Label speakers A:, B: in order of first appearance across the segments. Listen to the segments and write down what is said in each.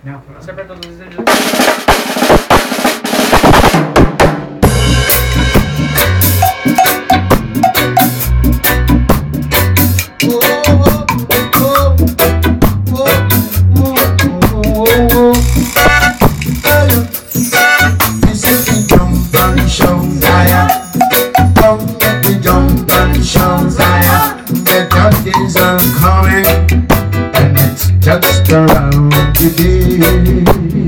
A: No, você apertou todos os dedos.
B: Just around the day.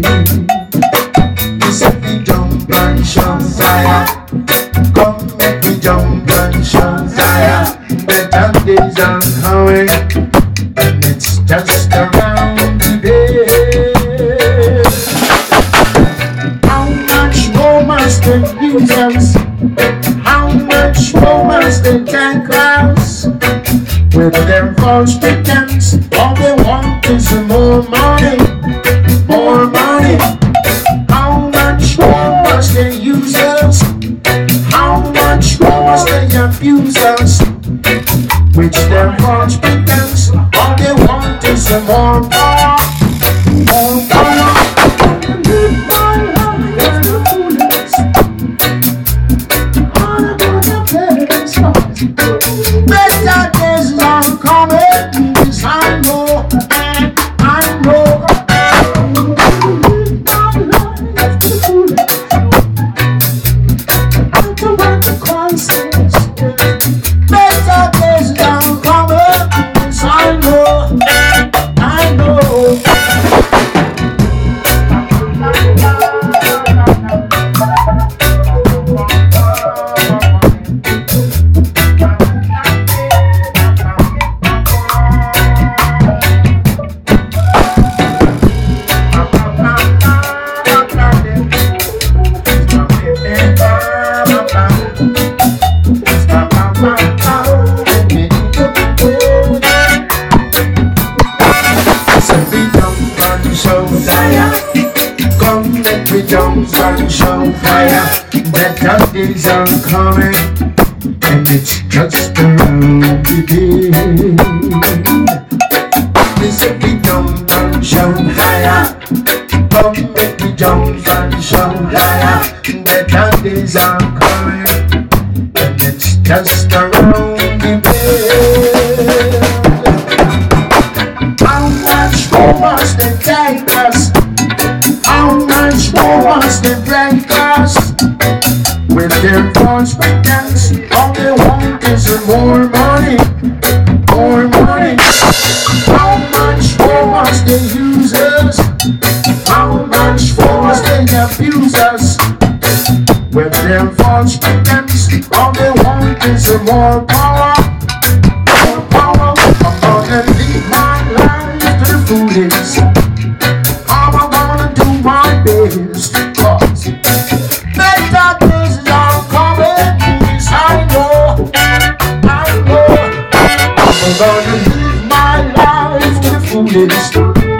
B: You said we jump and shout fire. Come make me jump and shout fire. Better days are coming, and it's just around the day. How much more must they use us? How much more must they take us? With their false pretense, all they want is more money, more money. How much more must they use us? How much more must they abuse us? With their false pretense, all they want is more power, more power. Live my life to the fullest. All about the better stars. Better days are coming, yes I know, I know. Live my life to the fullest. I don't want the crisis. Better days are coming, yes I know, I know. Come let me jump and show fire. Better days are coming, and it's just around the day. Listen, we jump and show fire. Come let me jump and show fire. Better days are coming, and it's just around the day. How much more must they take us? How much more must they break us? With their false pretense, all they want is more money, more money. How much more must they use us? How much more must they abuse us? With their false pretense, all they want is more power, more power. I'm gonna live my life to the fullest. I'm gonna do my best, 'cause better days are coming, yes I know, I know. I'm gonna live my life to the fullest,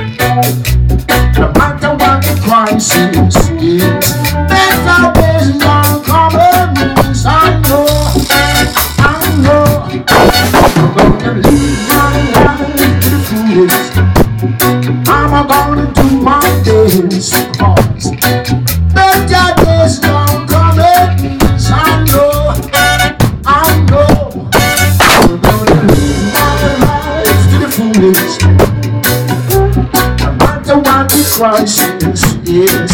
B: no matter what the crisis is. Better days are coming, yes I know, I know. I'm gonna live my life to the fullest. I'm gonna do my best, 'cause better days are coming, yes I know, I know. I'm gonna live my life to the fullest, no matter what the crisis is.